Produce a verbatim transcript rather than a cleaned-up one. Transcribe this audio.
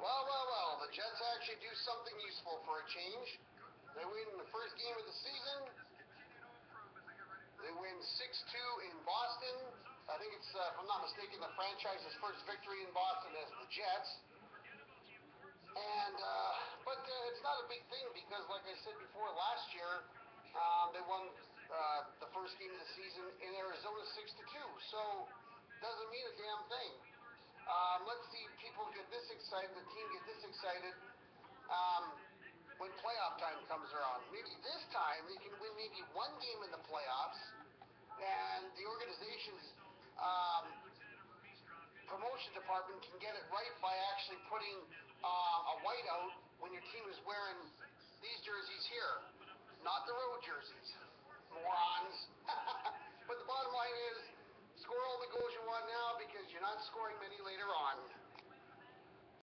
Well, well, well, the Jets actually do something useful for a change. They win the first game of the season. They win six two in Boston. I think it's, uh, if I'm not mistaken, the franchise's first victory in Boston as the Jets. And, uh, but uh, it's not a big thing because, like I said before, last year um, they won uh, the first game of the season in Arizona six to two. So, doesn't mean a damn thing. Um, let's see people get this excited, the team get this excited um, when playoff time comes around. Maybe this time they can win maybe one game in the playoffs, and the organization's um, promotion department can get it right by actually putting uh, a whiteout when your team is wearing these jerseys here, not the road jerseys. Morons. But the bottom line is, score all the goals you want now because you're not scoring many later on.